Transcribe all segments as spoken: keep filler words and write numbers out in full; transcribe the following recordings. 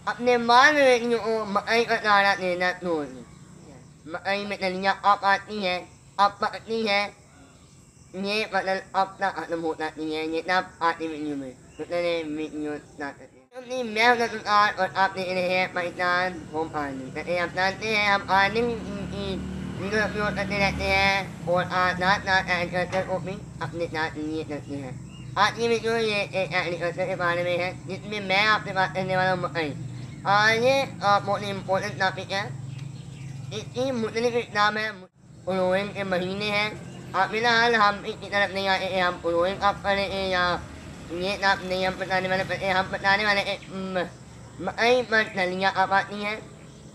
अपने मान रही हूँ मकई का दाना देना छोड़ मकई में डलियाँ अब आती है अब पकती है ये मतलब अब तक खत्म हो जाती है ये तब आती वीडियो में मतलब वीडियो अपनी मैं हूँ दुकान और आप देख रहे हैं पाकिस्तान होम गार्डनिंग कहते हैं आप जानते हैं हम गार्डनिंग की वीडियो अपलोड करते रहते हैं और आज साथ साथ एग्रीकल्चर को भी अपने साथ लिए करते हैं। आज की वीडियो ये एक एग्रीकल्चर के बारे में है जिसमें मैं आपसे बात करने वाला हूँ मकई। ये बहुत इम्पोर्टेंट टॉपिक है। इसकी मुख्तलिफ नाम है उन्होंने के महीने हैं। अब फिलहाल हम इसकी तरफ नहीं आए हैं हम उन्होंने कब करें या ये नाम नहीं हम बताने वाले पर हम बताने वाले मकई पर डलियाँ अब आती हैं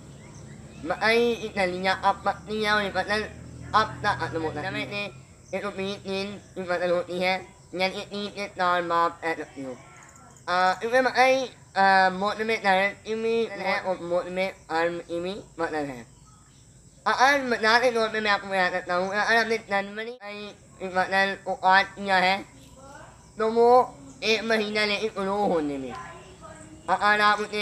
मकई डलियाँ अब पकती हैं और फसल अब तक खत्म होता है मैंने एक सौ बीस दिन की फसल होती है यानी तीन से चार माह कह सकती हूँ। इसमें मकई मोट में दर्द इमी है और मोट में अर्म इमी मतलब है। अगर मिसाल के तौर पे मैं आपको बता सकता हूँ अगर हमने जनवरी मतलब को काट किया है तो वो एक महीना लेकिन ग्रो होने में। अगर आप उसे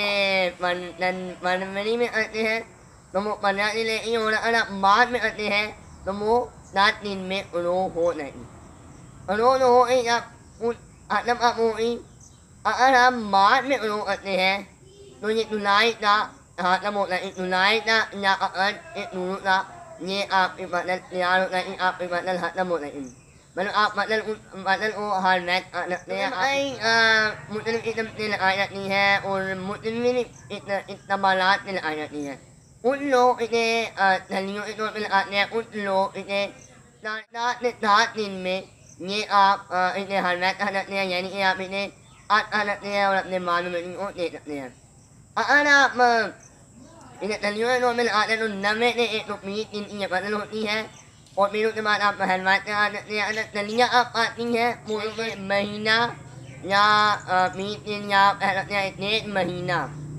फरवरी में करते हैं तो वो पंद्रह दिन लेकिन और अगर आप मार्च में करते हैं तो वो सात दिन में ग्रो हो नहीं ग्रो तो हो गई आप कुछ खत्म आप हो गई। अगर हम मार्च में ग्रो करते हैं तो ये जुलाई का खत्म होता है जुलाई का या अगर एक जून का ये आपकी फसल तैयार होता है आपकी फसल खत्म हो रही मतलब आप फसल उस फसल को हर मैच रखते हैं मुख्तलिफ किस्म से लगाई जाती है और मुख्तलिफ इस्तेमालात से लगाई जाती है। कुछ लोग इसे धनियों के तौर पर लगाते हैं कुछ लोग इसे सात से सात दिन में ये आप इसे हर मैच कर सकते हैं यानी कि आप इसे आज कर सकते हैं और अपने मालूम को दे सकते हैं। अगर आप इन्हें डलियों के तौर में लगाते हैं तो नब्बे से एक सौ बीस दिन की ये फसल होती है और फिर उसके बाद आप हलवाते आ जाते हैं। अगर डलियाँ आप आती हैं वो महीना या बीस दिन या डेढ़ महीना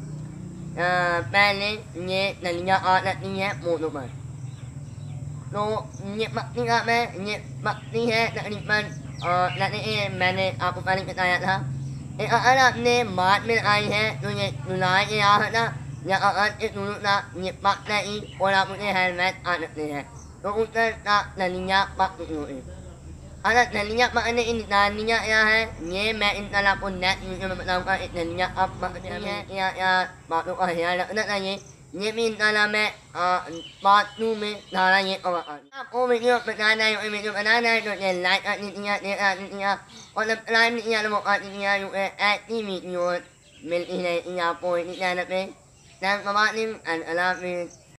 पहले ये डलियाँ आ जाती हैं मोटों पर। तो ये पकती का है ये पकती है तकरीबन जैसे मैंने आपको पहले बताया था अगर आपने मार्च में आई है तो ये जुलाई के आ था या अगर इस शुरू का ये पकता ही और आप उसे हेलमेट आ सकते हैं तो उसका डलियाँ पक चुकी होगी। अगर डलियाँ पकने की निशानियाँ क्या है ये मैं इंशाल्लाह आपको नेक्स्ट वीडियो में बताऊँगा। एक डलियाँ अब पकती हैं या या बातों का ख्याल रखना चाहिए ये भी इंशाल्लाह मैं पार्ट टू में डाला ये आपको वीडियो बताना है वीडियो बनाना है तो लाइक कर दीजिए शेयर कर दीजिए और सब्सक्राइब नहीं किया तो वो कर दीजिए ऐसी वीडियो मिलती रहेगी आपको इसी चैनल पे। Thanks for watching and I love you.